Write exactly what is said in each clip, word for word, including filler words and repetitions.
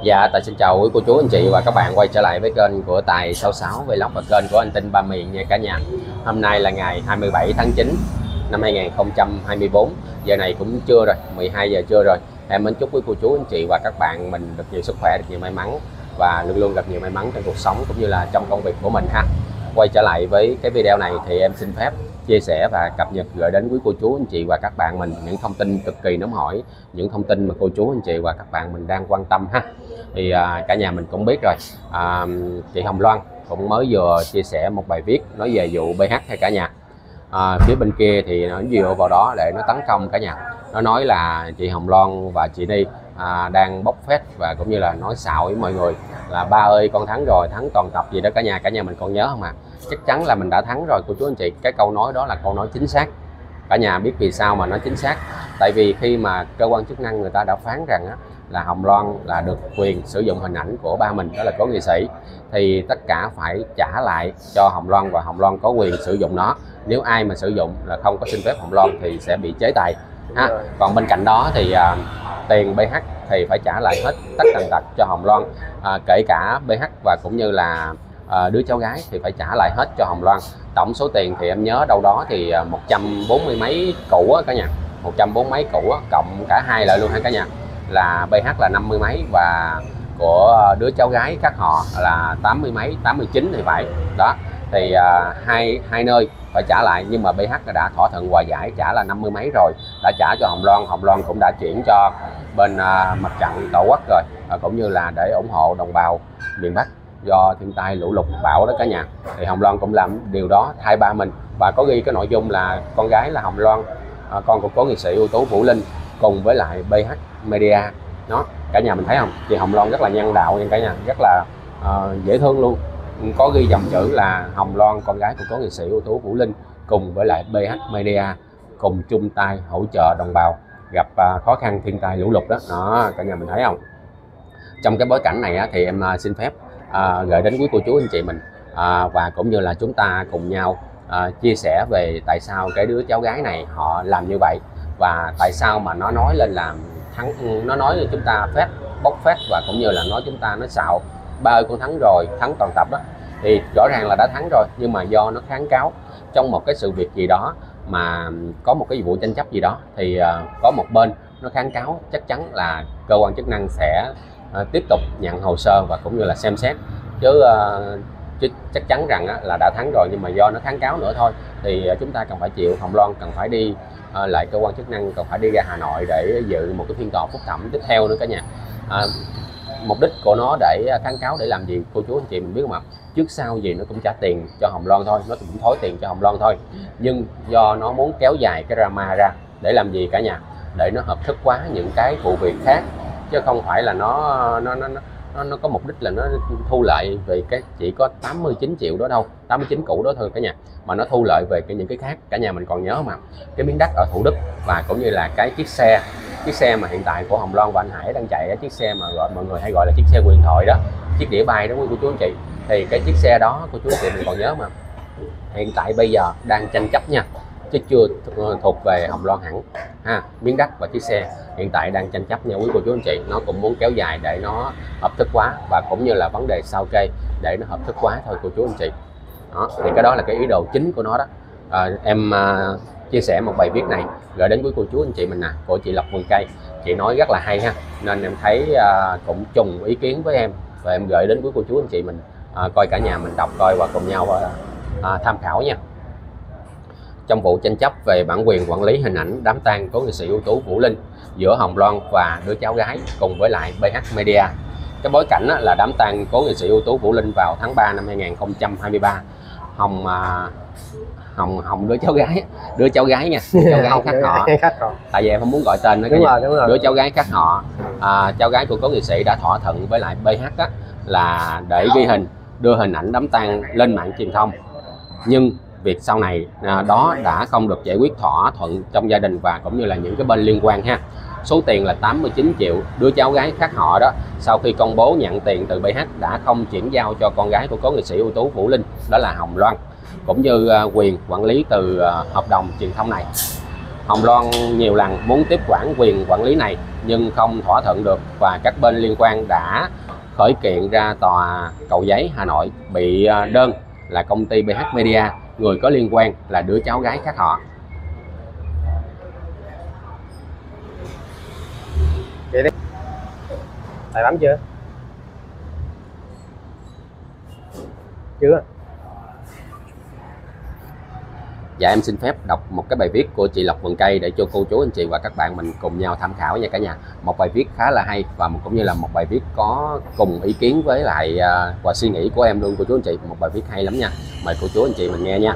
Dạ, Tài xin chào quý cô chú anh chị và các bạn quay trở lại với kênh của Tài sáu sáu Vlog và kênh của anh Tinh Ba Miền nha cả nhà. Hôm nay là ngày hai mươi bảy tháng chín năm hai nghìn không trăm hai mươi tư. Giờ này cũng trưa rồi, mười hai giờ trưa rồi. Em mến chúc quý cô chú anh chị và các bạn mình được nhiều sức khỏe, được nhiều may mắn và luôn luôn gặp nhiều may mắn trong cuộc sống cũng như là trong công việc của mình ha. Quay trở lại với cái video này thì em xin phép chia sẻ và cập nhật gửi đến quý cô chú anh chị và các bạn mình những thông tin cực kỳ nóng hổi, những thông tin mà cô chú anh chị và các bạn mình đang quan tâm ha. Thì à, cả nhà mình cũng biết rồi, à, chị Hồng Loan cũng mới vừa chia sẻ một bài viết nói về vụ bê hát hay cả nhà. À, phía bên kia thì nó dựa vào đó để nó tấn công cả nhà. Nó nói là chị Hồng Loan và chị Ni à, đang bóc phét và cũng như là nói xạo với mọi người là ba ơi con thắng rồi, thắng toàn tập gì đó cả nhà. Cả nhà mình còn nhớ không ạ? À? Chắc chắn là mình đã thắng rồi cô chú anh chị. Cái câu nói đó là câu nói chính xác. Cả nhà biết vì sao mà nó chính xác? Tại vì khi mà cơ quan chức năng người ta đã phán rằng á, là Hồng Loan là được quyền sử dụng hình ảnh của ba mình, đó là Cố Nghệ Sĩ, thì tất cả phải trả lại cho Hồng Loan và Hồng Loan có quyền sử dụng nó. Nếu ai mà sử dụng là không có xin phép Hồng Loan thì sẽ bị chế tài ha. Còn bên cạnh đó thì à, tiền bê hát thì phải trả lại hết tất tần tật cho Hồng Loan, à, kể cả bê hát và cũng như là à, đứa cháu gái thì phải trả lại hết cho Hồng Loan. Tổng số tiền thì em nhớ đâu đó thì một trăm bốn mươi mấy củ á cả nhà, một trăm bốn mươi mấy củ á, cộng cả hai lại luôn ha cả nhà, là bê hát là năm mươi mấy và của đứa cháu gái khác họ là tám mươi mấy, tám mươi chín thì phải đó. Thì à, hai hai nơi phải trả lại, nhưng mà bê hát đã thỏa thuận hòa giải trả là năm mươi mấy rồi, đã trả cho Hồng Loan. Hồng Loan cũng đã chuyển cho bên à, mặt trận Tổ quốc rồi, à, cũng như là để ủng hộ đồng bào miền Bắc do thiên tai lũ lụt bão đó cả nhà. Thì Hồng Loan cũng làm điều đó thay ba mình và có ghi cái nội dung là con gái là Hồng Loan, à, con của Cố Nghệ Sĩ ưu tú Vũ Linh cùng với lại bê hát Media đó. Cả nhà mình thấy không, chị Hồng Loan rất là nhân đạo nha cả nhà, rất là uh, dễ thương luôn. Có ghi dòng chữ là Hồng Loan con gái của Cố Nghệ Sĩ ưu tú Vũ Linh cùng với lại bê hát Media cùng chung tay hỗ trợ đồng bào gặp uh, khó khăn thiên tai lũ lụt đó. Đó cả nhà mình thấy không? Trong cái bối cảnh này á, thì em uh, xin phép uh, gửi đến quý cô chú anh chị mình uh, và cũng như là chúng ta cùng nhau uh, chia sẻ về tại sao cái đứa cháu gái này họ làm như vậy và tại sao mà nó nói lên làm thắng, nó nói chúng ta phét bóc phét và cũng như là nói chúng ta nó xạo ba ơi con thắng rồi, thắng toàn tập đó. Thì rõ ràng là đã thắng rồi, nhưng mà do nó kháng cáo trong một cái sự việc gì đó mà có một cái vụ tranh chấp gì đó thì uh, có một bên nó kháng cáo, chắc chắn là cơ quan chức năng sẽ uh, tiếp tục nhận hồ sơ và cũng như là xem xét chứ, uh, chứ chắc chắn rằng uh, là đã thắng rồi, nhưng mà do nó kháng cáo nữa thôi thì uh, chúng ta cần phải chịu. Hồng Loan cần phải đi uh, lại cơ quan chức năng, cần phải đi ra Hà Nội để dự một cái phiên tòa phúc thẩm tiếp theo nữa cả nhà. Uh, mục đích của nó để kháng cáo để làm gì cô chú anh chị mình biết không ạ? Trước sau gì nó cũng trả tiền cho Hồng Loan thôi, nó cũng thối tiền cho Hồng Loan thôi, nhưng do nó muốn kéo dài cái drama ra để làm gì cả nhà? Để nó hợp thức hóa những cái vụ việc khác, chứ không phải là nó nó nó nó, nó có mục đích là nó thu lợi về cái chỉ có tám mươi chín triệu đó đâu, tám mươi chín củ đó thôi cả nhà, mà nó thu lợi về cái những cái khác. Cả nhà mình còn nhớ mà, cái miếng đất ở Thủ Đức và cũng như là cái chiếc xe chiếc xe mà hiện tại của Hồng Loan và anh Hải đang chạy, chiếc xe mà gọi mọi người hay gọi là chiếc xe huyền thoại đó, chiếc đĩa bay đó cô chú anh chị. Thì cái chiếc xe đó cô chú anh chị mình còn nhớ mà, hiện tại bây giờ đang tranh chấp nha, chứ chưa thuộc về Hồng Loan hẳn ha. Miếng đất và chiếc xe hiện tại đang tranh chấp nha quý cô chú anh chị. Nó cũng muốn kéo dài để nó hợp thức hóa và cũng như là vấn đề sao kê để nó hợp thức hóa thôi cô chú anh chị đó. Thì cái đó là cái ý đồ chính của nó đó. À, em à, chia sẻ một bài viết này gửi đến quý cô chú anh chị mình nè, của chị Lộc Vườn Cây. Chị nói rất là hay ha, nên em thấy à, cũng trùng ý kiến với em và em gửi đến quý cô chú anh chị mình à, coi cả nhà mình đọc coi và cùng nhau à, à, tham khảo nha. Trong vụ tranh chấp về bản quyền quản lý hình ảnh đám tang Cố Nghệ Sĩ ưu tú Vũ Linh giữa Hồng Loan và đứa cháu gái cùng với lại bê hát Media. Cái bối cảnh là đám tang Cố Nghệ Sĩ ưu tú Vũ Linh vào tháng ba năm hai nghìn không trăm hai mươi ba. Hồng à, Hồng Hồng đứa cháu gái, đứa cháu gái nha, đứa cháu gái khác họ. Tại vì em không muốn gọi tên nữa. Đúng rồi, đúng rồi. Đứa cháu gái khác họ, à, cháu gái của Cố Nghệ Sĩ đã thỏa thuận với lại bê hát á, là để ghi hình, đưa hình ảnh đám tang lên mạng truyền thông. Nhưng việc sau này à, đó đã không được giải quyết thỏa thuận trong gia đình và cũng như là những cái bên liên quan ha. Số tiền là tám mươi chín triệu. Đứa cháu gái khác họ đó, sau khi công bố nhận tiền từ bê hát đã không chuyển giao cho con gái của Cố Nghệ Sĩ ưu tú Vũ Linh, đó là Hồng Loan, cũng như uh, quyền quản lý từ uh, hợp đồng truyền thông này. Hồng Loan nhiều lần muốn tiếp quản quyền quản lý này nhưng không thỏa thuận được, và các bên liên quan đã khởi kiện ra tòa Cầu Giấy, Hà Nội, bị đơn là công ty bê hát Media, người có liên quan là đứa cháu gái khác họ. Vậy đi. Tài bấm chưa? Chưa. Dạ em xin phép đọc một cái bài viết của chị Lộc Vườn Cây để cho cô chú anh chị và các bạn mình cùng nhau tham khảo nha cả nhà. Một bài viết khá là hay và cũng như là một bài viết có cùng ý kiến với lại uh, và suy nghĩ của em luôn cô chú anh chị. Một bài viết hay lắm nha. Mời cô chú anh chị mình nghe nha.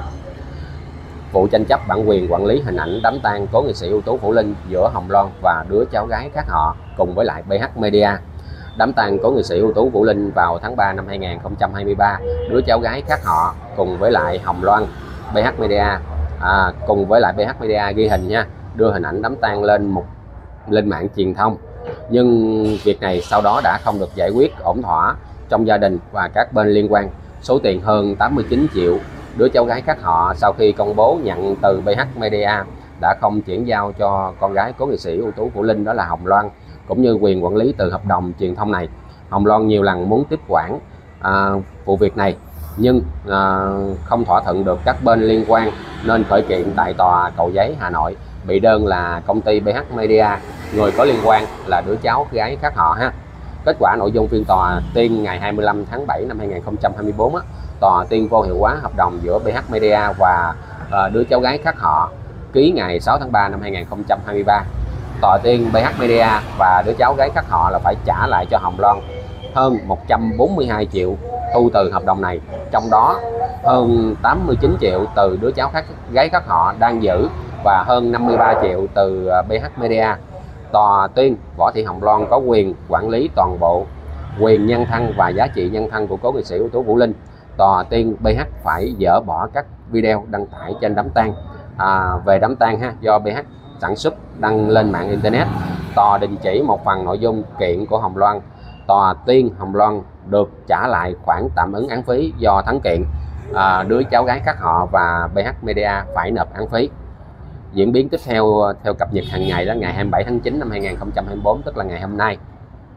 Vụ tranh chấp bản quyền quản lý hình ảnh đám tang cố nghệ sĩ ưu tú Vũ Linh giữa Hồng Loan và đứa cháu gái khác họ cùng với lại bê hát Media. Đám tang cố nghệ sĩ ưu tú Vũ Linh vào tháng ba năm hai nghìn không trăm hai mươi ba, đứa cháu gái khác họ cùng với lại Hồng Loan, bê hát Media à, cùng với lại bê hát Media ghi hình nha, đưa hình ảnh đám tang lên một lên mạng truyền thông. Nhưng việc này sau đó đã không được giải quyết ổn thỏa trong gia đình và các bên liên quan. Số tiền hơn tám mươi chín triệu đứa cháu gái khác họ sau khi công bố nhận từ bê hát Media đã không chuyển giao cho con gái cố nghệ sĩ ưu tú Vũ Linh, đó là Hồng Loan, cũng như quyền quản lý từ hợp đồng truyền thông này. Hồng Loan nhiều lần muốn tiếp quản à, vụ việc này nhưng à, không thỏa thuận được các bên liên quan nên khởi kiện tại tòa Cầu Giấy, Hà Nội, bị đơn là công ty bê hát Media, người có liên quan là đứa cháu gái khác họ ha. Kết quả nội dung phiên tòa tuyên ngày hai mươi lăm tháng bảy năm hai nghìn không trăm hai mươi tư á, tòa tuyên vô hiệu hóa hợp đồng giữa bê hát Media và à, đứa cháu gái khác họ ký ngày sáu tháng ba năm hai nghìn không trăm hai mươi ba. Tòa tuyên bê hát Media và đứa cháu gái khác họ là phải trả lại cho Hồng Loan hơn một trăm bốn mươi hai triệu thu từ hợp đồng này, trong đó hơn tám mươi chín triệu từ đứa cháu khác gái khác họ đang giữ và hơn năm mươi ba triệu từ bê hát Media. Tòa tuyên Võ Thị Hồng Loan có quyền quản lý toàn bộ quyền nhân thân và giá trị nhân thân của cố nghệ sĩ ưu tú Vũ Linh. Tòa tuyên bê hát phải dỡ bỏ các video đăng tải trên đám tang à, về đám tang ha do bê hát sản xuất đăng lên mạng internet. Tòa đình chỉ một phần nội dung kiện của Hồng Loan. Tòa tuyên Hồng Loan được trả lại khoản tạm ứng án phí do thắng kiện. À, đứa cháu gái khác họ và bê hát Media phải nộp án phí. Diễn biến tiếp theo theo cập nhật hàng ngày đó, ngày hai mươi bảy tháng chín năm hai nghìn không trăm hai mươi tư, tức là ngày hôm nay,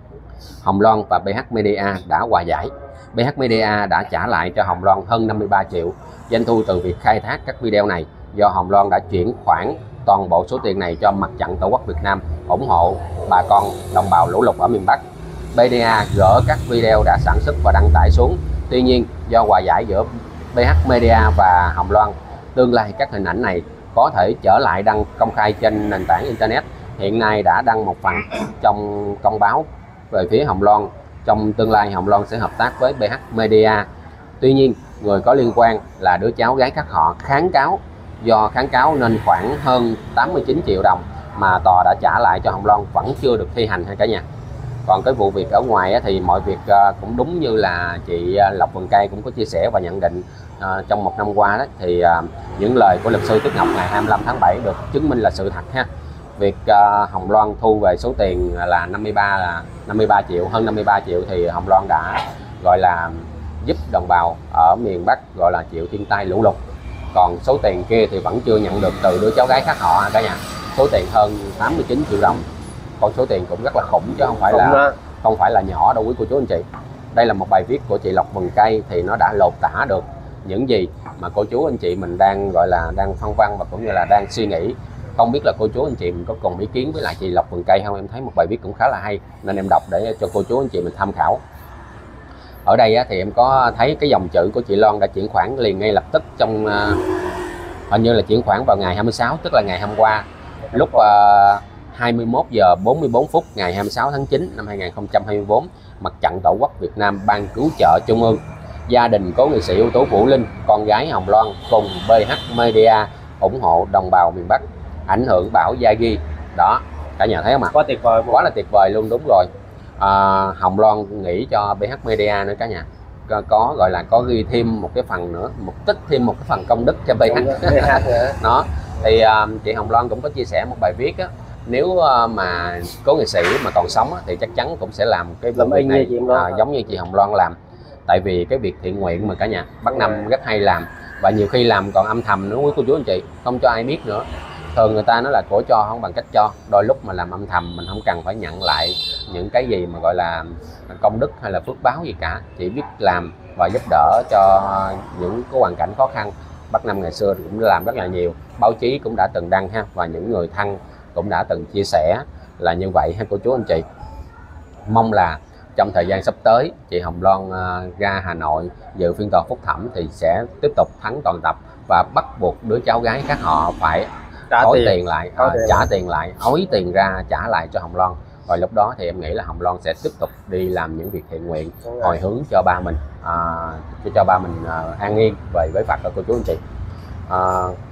Hồng Loan và bê hát Media đã hòa giải. bê hát Media đã trả lại cho Hồng Loan hơn năm mươi ba triệu doanh thu từ việc khai thác các video này, do Hồng Loan đã chuyển khoản toàn bộ số tiền này cho Mặt trận Tổ quốc Việt Nam ủng hộ bà con đồng bào lũ lụt ở miền Bắc. Media gỡ các video đã sản xuất và đăng tải xuống. Tuy nhiên, do hòa giải giữa bê hát Media và Hồng Loan, tương lai các hình ảnh này có thể trở lại đăng công khai trên nền tảng internet. Hiện nay đã đăng một phần trong công báo về phía Hồng Loan. Trong tương lai, Hồng Loan sẽ hợp tác với bê hát Media. Tuy nhiên, người có liên quan là đứa cháu gái khác họ kháng cáo. Do kháng cáo nên khoảng hơn tám mươi chín triệu đồng mà tòa đã trả lại cho Hồng Loan vẫn chưa được thi hành ha cả nhà. Còn cái vụ việc ở ngoài thì mọi việc cũng đúng như là chị Lộc Vườn Cây cũng có chia sẻ và nhận định trong một năm qua đó, thì những lời của luật sư Tuyết Ngọc ngày hai mươi lăm tháng bảy được chứng minh là sự thật ha. Việc Hồng Loan thu về số tiền là năm mươi ba là năm mươi ba triệu, hơn năm mươi ba triệu thì Hồng Loan đã gọi là giúp đồng bào ở miền Bắc gọi là chịu thiên tai lũ lụt. Còn số tiền kia thì vẫn chưa nhận được từ đứa cháu gái khác họ cả nhà. Số tiền hơn tám mươi chín triệu đồng. Con số tiền cũng rất là khủng chứ không phải là không phải là nhỏ đâu quý cô chú anh chị. Đây là một bài viết của chị Lộc Vườn Cây thì nó đã lột tả được những gì mà cô chú anh chị mình đang gọi là đang phân vân và cũng như là đang suy nghĩ. Không biết là cô chú anh chị mình có cùng ý kiến với lại chị Lộc Vườn Cây không? Em thấy một bài viết cũng khá là hay nên em đọc để cho cô chú anh chị mình tham khảo. Ở đây thì em có thấy cái dòng chữ của chị Loan đã chuyển khoản liền ngay lập tức trong uh, hình như là chuyển khoản vào ngày hai mươi sáu, tức là ngày hôm qua, lúc uh, hai mươi mốt giờ bốn mươi tư phút ngày hai mươi sáu tháng chín năm hai nghìn không trăm hai mươi tư. Mặt trận Tổ quốc Việt Nam Ban Cứu trợ Trung ương, gia đình cố nghệ sĩ ưu tú Vũ Linh, con gái Hồng Loan cùng bê hát Media ủng hộ đồng bào miền Bắc ảnh hưởng bão Yagi. Đó, cả nhà thấy không ạ? Quá tuyệt vời, quá là tuyệt vời luôn. Đúng rồi. À, Hồng Loan nghĩ cho bê hát Media nữa cả nhà, có, có gọi là có ghi thêm một cái phần nữa, một tích thêm một cái phần công đức cho bê hát. Đó thì uh, chị Hồng Loan cũng có chia sẻ một bài viết á, nếu uh, mà cố nghệ sĩ mà còn sống á, thì chắc chắn cũng sẽ làm cái vụ việc này uh, giống như chị Hồng Loan làm. Tại vì cái việc thiện nguyện mà cả nhà Bắc Nam rất hay làm, và nhiều khi làm còn âm thầm nữa quý cô chú anh chị, không cho ai biết nữa. thường người ta nói là của cho không bằng cách cho, đôi lúc mà làm âm thầm mình không cần phải nhận lại những cái gì mà gọi là công đức hay là phước báo gì cả, chỉ biết làm và giúp đỡ cho những cái hoàn cảnh khó khăn. Bắc Nam ngày xưa cũng làm rất là nhiều, báo chí cũng đã từng đăng ha, và những người thân cũng đã từng chia sẻ là như vậy ha cô chú anh chị. Mong là trong thời gian sắp tới chị Hồng Loan uh, ra Hà Nội dự phiên tòa phúc thẩm thì sẽ tiếp tục thắng toàn tập và bắt buộc đứa cháu gái khác họ phải trả ối tiền, tiền lại, uh, tiền trả lại. tiền lại, ối tiền ra trả lại cho Hồng Loan. Rồi lúc đó thì em nghĩ là Hồng Loan sẽ tiếp tục đi làm những việc thiện nguyện hồi hướng cho ba mình, à, cho, cho ba mình à, an yên về với Phật. Cô chú anh chị, à,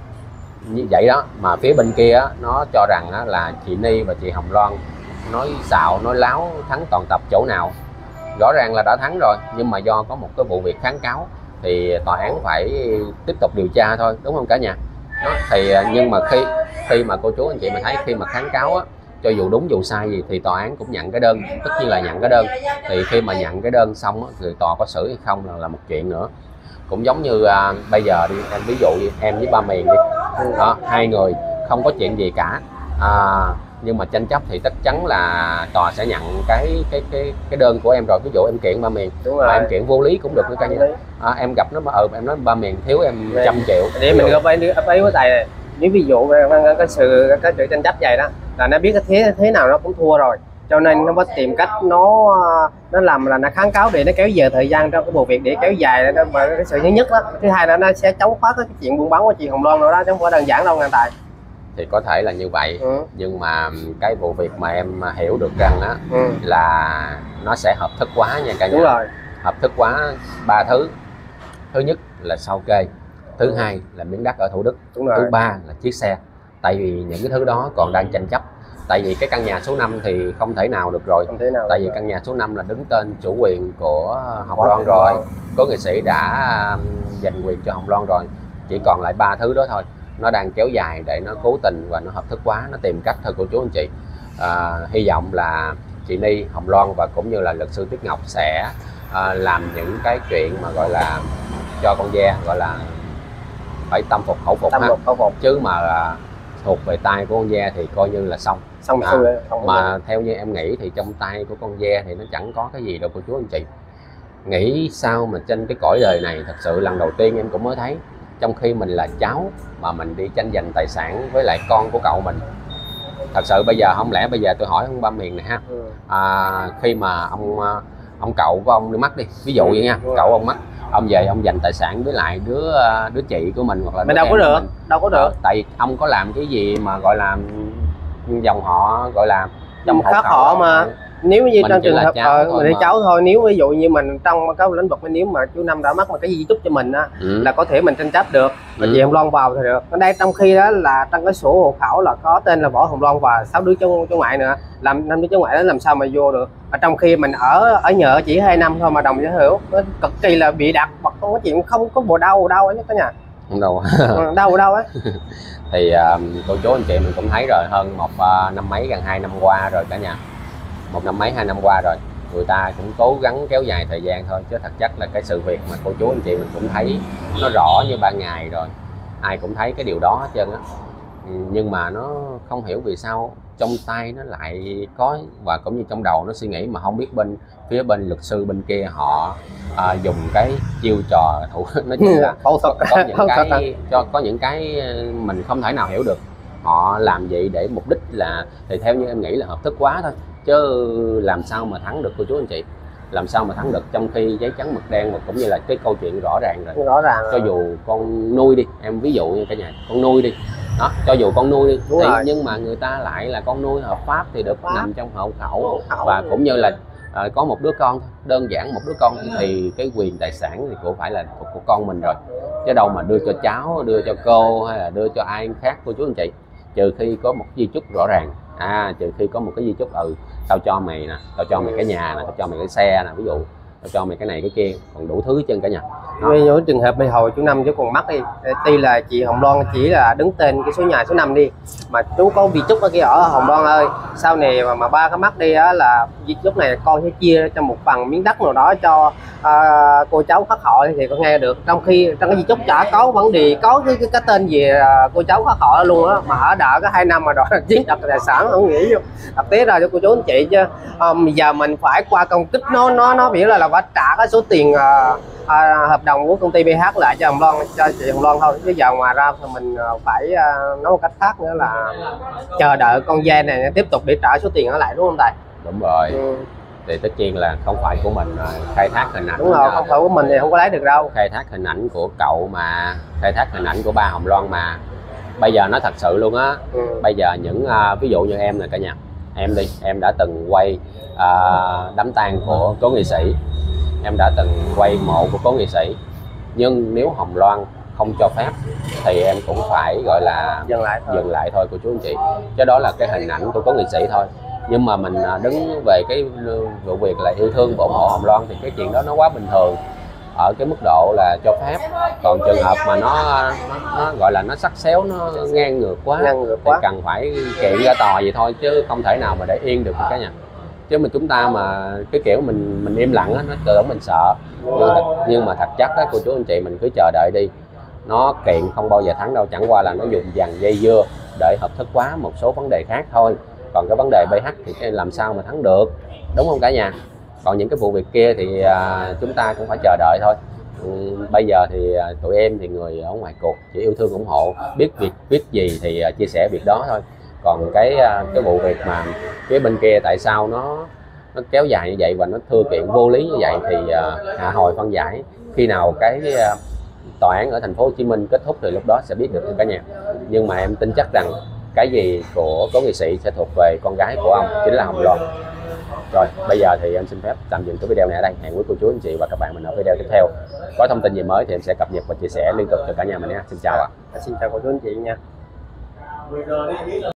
như vậy đó mà phía bên kia á, nó cho rằng á, là chị Ni và chị Hồng Loan nói xạo nói láo thắng toàn tập chỗ nào. Rõ ràng là đã thắng rồi, nhưng mà do có một cái vụ việc kháng cáo thì tòa án phải tiếp tục điều tra thôi, đúng không cả nhà? Đó, thì nhưng mà khi khi mà cô chú anh chị mình thấy khi mà kháng cáo á, cho dù đúng dù sai gì thì tòa án cũng nhận cái đơn, tất nhiên là nhận cái đơn. Thì khi mà nhận cái đơn xong á, thì tòa có xử hay không là, là một chuyện nữa. Cũng giống như à, bây giờ đi em ví dụ đi, em với ba Miền đi đó, hai người không có chuyện gì cả, à, nhưng mà tranh chấp thì chắc chắn là tòa sẽ nhận cái cái cái cái đơn của em rồi. Ví dụ em kiện ba Miền mà em kiện vô lý cũng được nữa cả nhà. À, em gặp nó mà ừ em nói ba Miền thiếu em trăm triệu để mình gặp ấy ấy của tài này. Nếu ví dụ cái sự cái sự tranh chấp vậy đó là nó biết cái thế thế nào nó cũng thua rồi, cho nên nó mới tìm cách nó nó làm là nó kháng cáo để nó kéo dài thời gian trong cái vụ việc, để kéo dài nó mà cái sự thứ nhất đó. Thứ hai là nó sẽ chống phá cái chuyện buôn bán của chị Hồng Loan rồi đó, chứ không phải đơn giản đâu nghe Tài. Thì có thể là như vậy, ừ. nhưng mà cái vụ việc mà em hiểu được rằng á, ừ. là nó sẽ hợp thức hóa nha cả nhà. Đúng rồi. Hợp thức hóa ba thứ. Thứ nhất là sao kê, thứ hai là miếng đất ở Thủ Đức, Đúng rồi. thứ ba là chiếc xe. Tại vì những cái thứ đó còn đang tranh chấp. Tại vì cái căn nhà số năm thì không thể nào được rồi. Không thể nào. Tại vì căn nhà số năm là đứng tên chủ quyền của Hồng Loan rồi, có nghệ sĩ đã giành quyền cho Hồng Loan rồi, chỉ còn lại ba thứ đó thôi. Nó đang kéo dài để nó cố tình và nó hợp thức hóa, nó tìm cách thôi cô chú anh chị. À, hy vọng là chị Ni, Hồng Loan và cũng như là luật sư Tuyết Ngọc sẽ à, làm những cái chuyện mà gọi là cho con ve gọi là phải tâm phục khẩu phục, tâm ha. Phục, khẩu phục. Chứ mà à, thuộc về tay của con ve thì coi như là xong. Xong à, rồi, xong mà rồi. Theo như em nghĩ thì trong tay của con ve thì nó chẳng có cái gì đâu cô chú anh chị. Nghĩ sao mà trên cái cõi đời này thật sự lần đầu tiên em cũng mới thấy, trong khi mình là cháu mà mình đi tranh giành tài sản với lại con của cậu mình. Thật sự bây giờ không lẽ bây giờ tôi hỏi ông ba Miền này ha, à, khi mà ông ông cậu của ông đi mất đi, ví dụ vậy nha, cậu ông mất, ông về ông giành tài sản với lại đứa đứa chị của mình hoặc là mình đâu có được, mình. đâu có được. À, tại ông có làm cái gì mà gọi là dòng họ gọi là trong khác họ mà. Nếu như trong trường hợp ờ, mình là cháu thôi, nếu ví dụ như mình trong cái lĩnh vực, nếu mà chú Năm đã mất một cái di chúc cho mình á, ừ. là có thể mình tranh chấp được và ừ. chị Hồng Loan vào thì được. Ở đây trong khi đó là trong cái sổ hộ khẩu là có tên là Võ Hồng Loan và sáu đứa cháu cháu ngoại nữa, làm năm đứa cháu ngoại đó làm sao mà vô được. Ở trong khi mình ở ở nhờ chỉ hai năm thôi mà đồng sở hữu, nó cực kỳ là bị đặt hoặc không có chuyện, không có bộ đau đâu ấy cả nhà. Không đâu. Đâu đâu á. Thì uh, cô chú anh chị mình cũng thấy rồi, hơn một uh, năm mấy gần hai năm qua rồi cả nhà. Một năm mấy hai năm qua rồi, người ta cũng cố gắng kéo dài thời gian thôi, chứ thật chất là cái sự việc mà cô chú anh chị mình cũng thấy nó rõ như ban ngày rồi, ai cũng thấy cái điều đó hết trơn á. Nhưng mà nó không hiểu vì sao trong tay nó lại có, và cũng như trong đầu nó suy nghĩ mà không biết bên phía bên luật sư bên kia họ à, dùng cái chiêu trò thủ nói chung là có, có những cái cho có những cái mình không thể nào hiểu được. Họ làm vậy để mục đích là, thì theo như em nghĩ là hợp thức quá thôi, chứ làm sao mà thắng được cô chú anh chị, làm sao mà thắng được trong khi giấy trắng mực đen, mà cũng như là cái câu chuyện rõ ràng rồi. Rõ ràng cho dù con nuôi đi, em ví dụ như cả nhà con nuôi đi đó, cho dù con nuôi đi thì, nhưng mà người ta lại là con nuôi hợp pháp thì được pháp. Nằm trong hộ khẩu, và cũng như là à, có một đứa con, đơn giản một đứa con thì cái quyền tài sản thì cũng phải là của, của con mình rồi, chứ đâu mà đưa cho cháu, đưa cho cô hay là đưa cho ai khác cô chú anh chị, trừ khi có một di chúc rõ ràng. À, trừ khi có một cái di chúc, ừ tao cho mày nè, tao cho mày cái nhà nè, tao cho mày cái xe nè, ví dụ tao cho mày cái này cái kia, còn đủ thứ trên cả nhà. Ví dụ trường hợp bây hồi chú Năm chú còn mắc đi, tuy là chị Hồng Loan chỉ là đứng tên cái số nhà số năm đi, mà chú có di chúc ở kia ở Hồng Loan ơi, sau này mà, mà ba cái mắc đi á là di chúc này con sẽ chia cho một phần miếng đất nào đó cho à, cô cháu khắc họ thì có nghe được, trong khi trong cái di chúc chả có vấn đề, có cái, cái, cái tên gì à, cô cháu khắc họ luôn á, mà ở đợi có hai năm mà đòi chiếm đoạt tài sản không nghĩ vô thực tế ra cho cô chú anh chị chứ. À, giờ mình phải qua công kích nó nó nó biểu là là phải trả cái số tiền à, à, hợp đồng của công ty bê hát lại cho Hồng Loan, cho chị Hồng Loan thôi, chứ giờ ngoài ra thì mình phải à, nói một cách khác nữa là chờ đợi con dê này tiếp tục để trả số tiền nó lại, đúng không Tài? Đúng rồi. Ừ. Thì tất nhiên là không phải của mình khai thác hình ảnh. Đúng rồi, không phải của mình thì không có lấy được đâu. Khai thác hình ảnh của cậu mà, khai thác hình ảnh của ba Hồng Loan mà. Bây giờ nó thật sự luôn á. Ừ. Bây giờ những uh, ví dụ như em này cả nhà, em đi, em đã từng quay uh, đám tang của cố nghệ sĩ, em đã từng quay mộ của cố nghệ sĩ, nhưng nếu Hồng Loan không cho phép thì em cũng phải gọi là dừng lại thôi, dừng lại thôi cô chú anh chị, chứ đó là cái hình ảnh của cố nghệ sĩ thôi. Nhưng mà mình đứng về cái vụ việc là yêu thương và ủng hộ Hồng Loan thì cái chuyện đó nó quá bình thường ở cái mức độ là cho phép. Còn trường hợp mà nó nó, nó gọi là nó sắc xéo, nó ngang ngược quá, ngang ngược thì quá. cần phải kiện ra tòa vậy thôi, chứ không thể nào mà để yên được cả nhà. Chứ mà chúng ta mà cái kiểu mình mình im lặng á, nó tưởng mình sợ, nhưng, thật, nhưng mà thật chất á cô chú anh chị, mình cứ chờ đợi đi, nó kiện không bao giờ thắng đâu, chẳng qua là nó dùng dàn dây dưa để hợp thức hóa một số vấn đề khác thôi. Còn cái vấn đề bê hát thì làm sao mà thắng được, đúng không cả nhà? Còn những cái vụ việc kia thì à, chúng ta cũng phải chờ đợi thôi. Ừ, bây giờ thì à, tụi em thì người ở ngoài cuộc chỉ yêu thương ủng hộ, biết việc biết gì thì à, chia sẻ việc đó thôi. Còn cái à, cái vụ việc mà phía bên kia tại sao nó nó kéo dài như vậy và nó thưa kiện vô lý như vậy thì à, hạ hồi phân giải. Khi nào cái à, tòa án ở thành phố Hồ Chí Minh kết thúc thì lúc đó sẽ biết được cả nhà. Nhưng mà em tin chắc rằng cái gì của cố nghệ sĩ sẽ thuộc về con gái của ông, chính là Hồng Loan. Rồi bây giờ thì em xin phép tạm dừng cái video này ở đây. Hẹn quý cô chú anh chị và các bạn mình ở video tiếp theo. Có thông tin gì mới thì em sẽ cập nhật và chia sẻ liên tục cho cả nhà mình nha. Xin chào ạ. À. Xin chào cô chú anh chị nha.